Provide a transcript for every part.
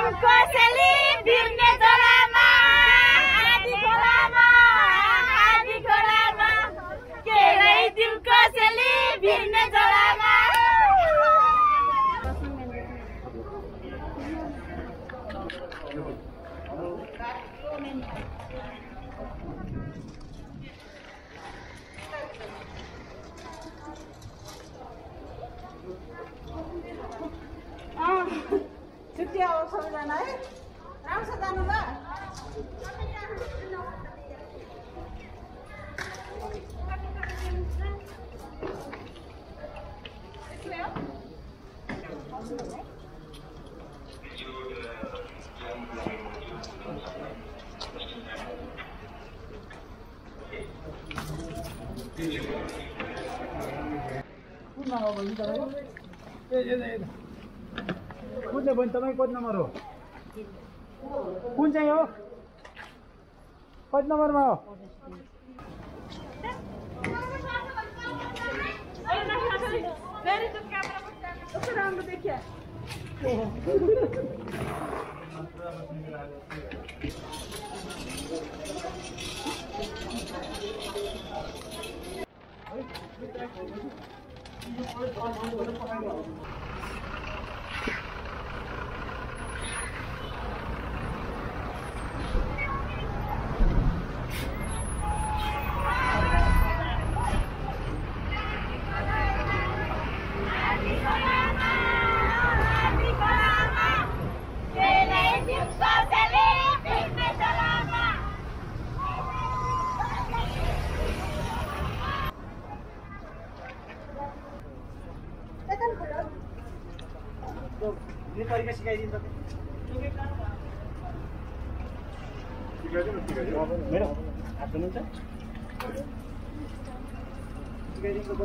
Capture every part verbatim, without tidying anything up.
कसैले बिर्ने जलामा आदि खोलामा आदि खोलामा के गइदिम कसैले बिर्ने जलामा छुट्टी हो सबैजना है राम्रोसँग जानु ल कुन चाहिँ बहिनी तपाईँ कति नम्बर हो कुन चाहिँ हो कति नम्बरमा हो तरिका सिकाइदिन्छ मेरो हात धुनुहुन्छ सिकाइदिन्छ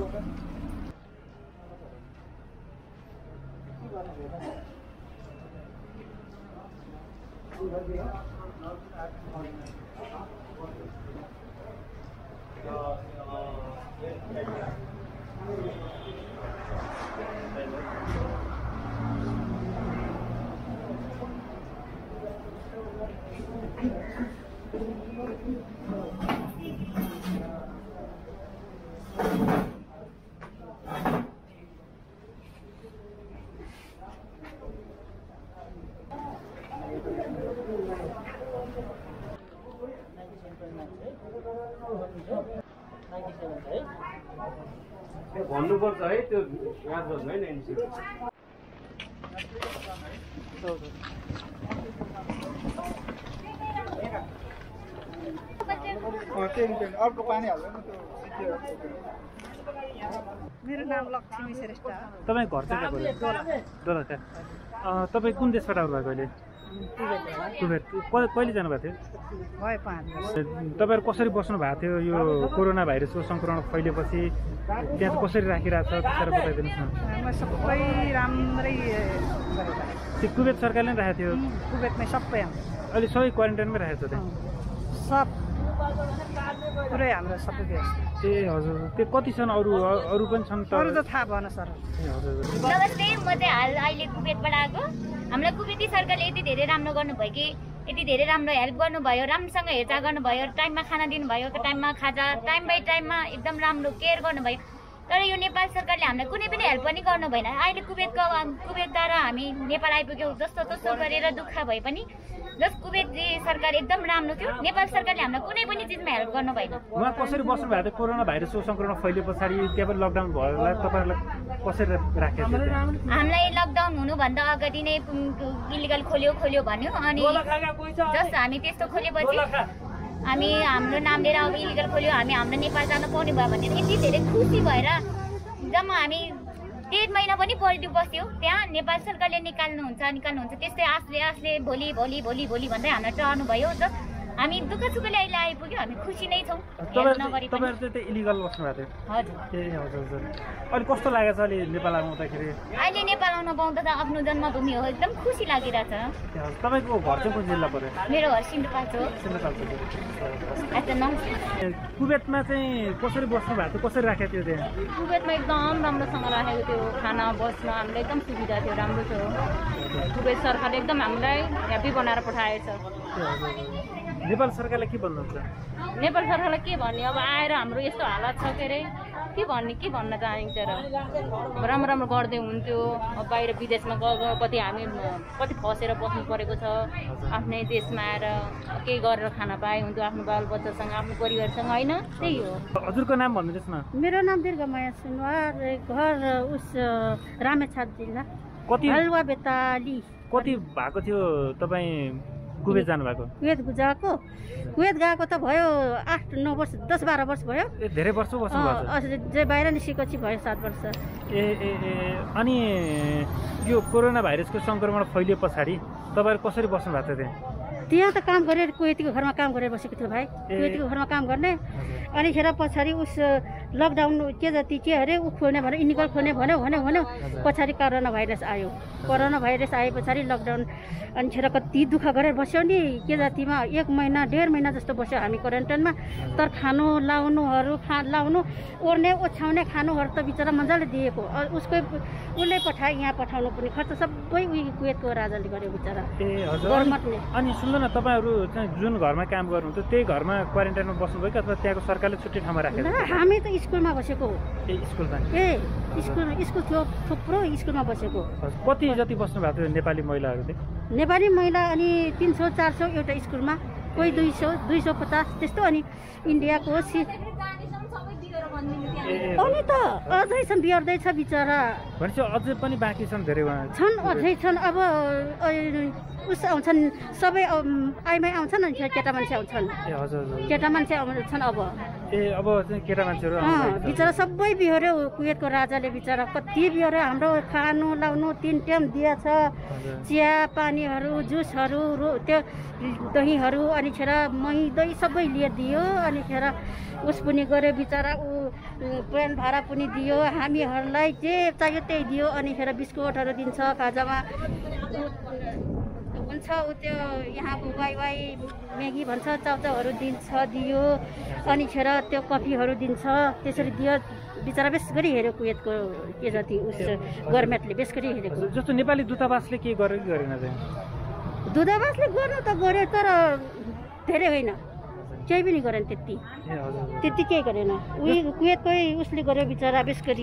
भन्नुपर्छ है त्यो याद गर्नु है नाइन्टी अर्को पानी हाल्दैन त्यो मेरो नाम लक्ष्मी श्रेष्ठ तपाईँ घर चाहिँ दोलखा तपाईँ कुन देशबाट आउनुभएको अहिले कुवेत कहिले जानुभएको थियो भयो पाँच तपाईँहरू कसरी बस्नु भएको थियो यो कोरोना भाइरसको सङ्क्रमण फैलेपछि त्यहाँ कसरी राखिरहेको छ त्यसरी बताइदिनुहोस् न सबै राम्रै त्यो कुवेत सरकारले राखेको थियो कुवेतमै सबै अहिले सबै क्वारेन्टाइनमै राखेको छ त्यहाँ सब पुरै हाम्रो सबै व्यवस्था ए हजुर त्यो कति छन् अरू अरू पनि छन् अरू त थाहा भएन सर नमस्ते म चाहिँ हाल अहिले कुवेतबाट आएको हामीलाई कुवेती सरकारले यति धेरै राम्रो गर्नुभयो कि यति धेरै राम्रो हेल्प गर्नुभयो राम्रोसँग हेरचाह गर्नुभयो टाइममा खाना दिनुभयो टाइममा खाजा टाइम बाई टाइममा एकदम राम्रो केयर गर्नुभयो तर यो नेपाल सरकारले हामीलाई कुनै पनि हेल्प पनि गर्नु भएन अहिले कुवेतको कुवेतद्वारा हामी नेपाल आइपुग्यौँ जस्तो तस्तो गरेर दुःख भए पनि जस कुवेत सरकार एकदम राम्रो थियो नेपाल सरकारले हामीलाई कुनै पनि चिजमा हेल्प गर्नु भएन उहाँ कसरी बस्नु भएको थियो कोरोना भाइरसको सङ्क्रमण फैले पछाडि त्यहाँ पनि लकडाउन भयो होला तपाईँहरूलाई कसरी राखेको थियो हामीलाई लकडाउन हुनुभन्दा अगाडि नै इलिगल खोल्यो खोल्यो भन्यो अनि जस्ट हामी त्यस्तो खोलेपछि हामी हाम्रो नाम लिएर अब इलिगल खोल्यो हामी हाम्रो नेपाल जान पाउने भयो भनेर यति धेरै खुसी भएर जम्मा हामी डेढ महिना पनि पल्टी बस्यो त्यहाँ नेपाल सरकारले निकाल्नुहुन्छ निकाल्नुहुन्छ त्यस्तै आसले आसले भोलि भोलि भोलि भोलि भन्दै हामीलाई टर्नु भयो हामी दुःख सुखले अहिले आइपुग्यो हामी खुसी नै छौँ तपाईँहरू चाहिँ त्यो इलिगल बस्नु भएको थियो हजुर ए हजुर हजुर अहिले कस्तो लागेको छ अहिले नेपाल आउँदाखेरि अहिले नेपाल आउन पाउँदा त आफ्नो जन्मभूमि हो एकदम खुसी लागिरहेछ तपाईँको घर चाहिँ कुन जिल्ला पर्यो मेरो घर सिन्धुपाल्चोक सिन्धुपाल्चोक अच्छा नमस्ते कुवेतमा चाहिँ कसरी बस्नु भएको थियो कसरी राखेको थियो त्यहाँ कुवेतमा एकदम राम्रोसँग राखेको थियो खाना बस्न हामीलाई एकदम सुविधा थियो राम्रो थियो कुवेत सरकारले एकदम हामीलाई ह्याप्पी बनाएर पठाएछ नेपाल सरकारले के भन्नुहुन्छ नेपाल सरकारलाई के भन्ने अब आएर हाम्रो यस्तो हालत छ के अरे के भन्ने के भन्न चाहन्छ र राम्रो राम्रो गर्दै हुन्थ्यो अब बाहिर विदेशमा गयो कति हामी कति फसेर बस्नु परेको छ आफ्नै देशमा आएर केही गरेर खान पाए हुन्थ्यो आफ्नो बालबच्चासँग आफ्नो परिवारसँग होइन त्यही हो हजुरको नाम भन्नुहोस् न मेरो नाम दीर्घमाया सुनवार घर उस रामेछाप जिल्ला कति हलुवा बेताली कति भएको थियो तपाईँ कुवेत जानुभएको कुवेत गएको कुवेत गएको त भयो आठ नौ वर्ष दस बाह्र वर्ष भयो ए धेरै वर्ष बस्नुभएको जे बाहिर निस्केपछि भयो सात वर्ष ए ए ए अनि यो कोरोना भाइरसको सङ्क्रमण फैलिए पछाडि तपाईँहरू कसरी बस्नु भएको थियो त्यहाँ त्यहाँ त काम गरेर कुवेतीको घरमा काम गरेर बसेको थियो भाइ कुवेतीको घरमा काम गर्ने अनि खेर पछाडि उस लकडाउन के जति के अरे ऊ खोल्ने भन्यो इनिकल खोल्ने भन्यो भन्यो भन्यो पछाडि कोरोना भाइरस आयो कोरोना भाइरस आए पछाडि लकडाउन अनि खेर कति दुःख गरेर बस्यो नि के जातिमा एक महिना डेढ महिना जस्तो बस्यो हामी क्वारेन्टाइनमा तर खानु लाउनुहरू खा लाउनु ओर्ने ओछ्याउने खानुहरू त बिचरा मजाले दिएको उसकै उसले पठाए यहाँ पठाउनु पर्ने खर्च सबै उयो कुवेतको राजाले गर्यो बिचरा ए हजुर अनि सुन्नु न तपाईँहरू चाहिँ जुन घरमा काम गर्नुहुन्थ्यो त्यही घरमा क्वारेन्टाइनमा बस्नुभयो कि अथवा त्यहाँको सरकारले छुट्टी ठाउँमा राखेको हामी त स्कुलमा बसेको हो ए स्कुलमा ए स्कुल स्कुल थियो थुप्रो स्कुलमा बसेको कति जति बस्नु भएको थियो नेपाली महिलाहरू चाहिँ नेपाली महिला अनि तिन सौ चार सौ एउटा स्कुलमा कोही दुई सौ दुई सौ पचास त्यस्तो अनि इन्डियाको अनि त अझै छन् बिहोर्दैछ बिचरा भनेपछि अझै पनि बाँकी छन् धेरै छन् अझै छन् अब उस आउँछन् सबै आइमाई आउँछन् अनि केटा मान्छे आउँछन् केटा मान्छे आउँछन् अब ए अब चाहिँ केटा मान्छेहरू बिचरा सबै बिहोर्यो कुवेतको राजाले बिचरा कति बिहोर्यो हाम्रो खानु लाउनु तिन टाइम दिएछ चिया पानीहरू जुसहरू त्यो दहीहरू अनि खेर मही दही सबै लिइदियो अनि खेर उस पनि गऱ्यो बिचरा ऊ प्लेन भाडा पनि दियो हामीहरूलाई जे चाहियो त्यही दियो अनि खेर बिस्कुटहरू दिन्छ खाजामा हुन्छ ऊ त्यो यहाँको वाइ वाइ म्यागी भन्छ चाउचाउहरू दिन्छ दियो अनि खेर त्यो कफीहरू दिन्छ त्यसरी दियो बिचरा बेस गरी हेऱ्यो कुवेतको के जति उस गभर्मेन्टले बेस गरी हेरेको जस्तो नेपाली दूतावासले के गर्यो कि गरेन दूतावासले गर्नु त गर्यो तर धेरै होइन केही पनि गरेन त्यति त्यति केही गरेन उही कुवेतकै उसले गर्यो बिचरा बेस गरी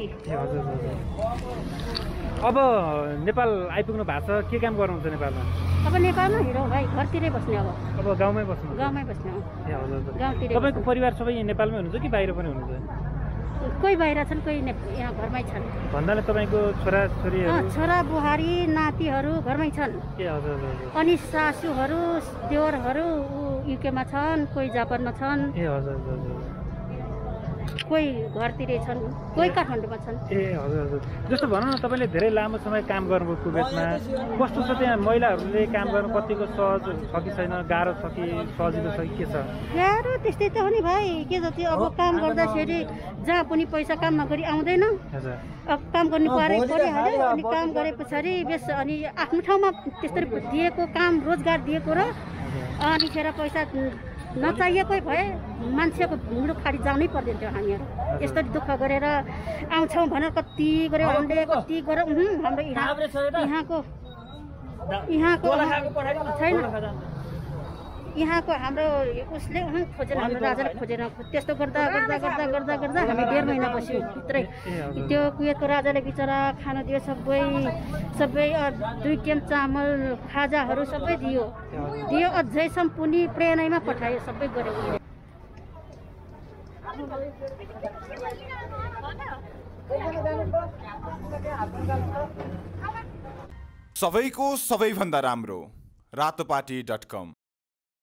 अब नेपाल आइपुग्नु भएको छ के काम गर्नुहुन्छ नेपालमा अब नेपालमा हिँडौँ भाइ घरतिरै बस्ने अब अब गाउँमै बस्नु गाउँमै बस्ने हो गाउँतिर तपाईँको परिवार सबै नेपालमै हुनुहुन्छ कि बाहिर पनि हुनुहुन्छ कोही बाहिर छन् कोही यहाँ घरमै छन् भन्नाले तपाईँको छोरा छोरीहरू छोरा बुहारी नातिहरू घरमै छन् ए हजुर अनि सासूहरू देवरहरू युकेमा छन् कोही जापानमा छन् ए हजुर हजुर कोही घरतिरै छन् कोही काठमाडौँमा छन् ए हजुर हजुर जस्तो भनौँ न तपाईँले धेरै लामो समय काम गर्नुभयो कुवेतमा कस्तो छ त्यहाँ महिलाहरूले काम गर्नु कतिको सहज छ कि छैन गाह्रो छ कि सजिलो छ कि के छ गाह्रो त्यस्तै त हो नि भाइ के जति अब काम गर्दाखेरि जहाँ पनि पैसा काममा गरी आउँदैन अब काम गर्नु परे परिहाल्यो अनि काम गरे पछाडि बेस अनि आफ्नो ठाउँमा त्यस्तरी दिएको काम रोजगार दिएको र अनि खेर पैसा नचाहिएकै भए मान्छेको भिडो खाडी जानै पर्दैन थियो हामीहरू यस्तो दुःख गरेर आउँछौँ भनेर कति गऱ्यौँ हामीले कति गऱ्यौँ हाम्रो यहाँको यहाँको छैन यहाँको हाम्रो उसले खोजेन हाम्रो राजाले खोजेन त्यस्तो गर्दा गर्दा गर्दा गर्दा गर्दा हामी डेढ महिना बस्यौँ भित्रै त्यो कुवेतको राजाले बिचरा खान दियो सबै सबै दुई टाइम चामल खाजाहरू सबै दियो दियो अझैसम्म पनि प्लेनैमा पठायो सबै गऱ्यो सबैको सबैभन्दा राम्रो रातोपाटी डट कम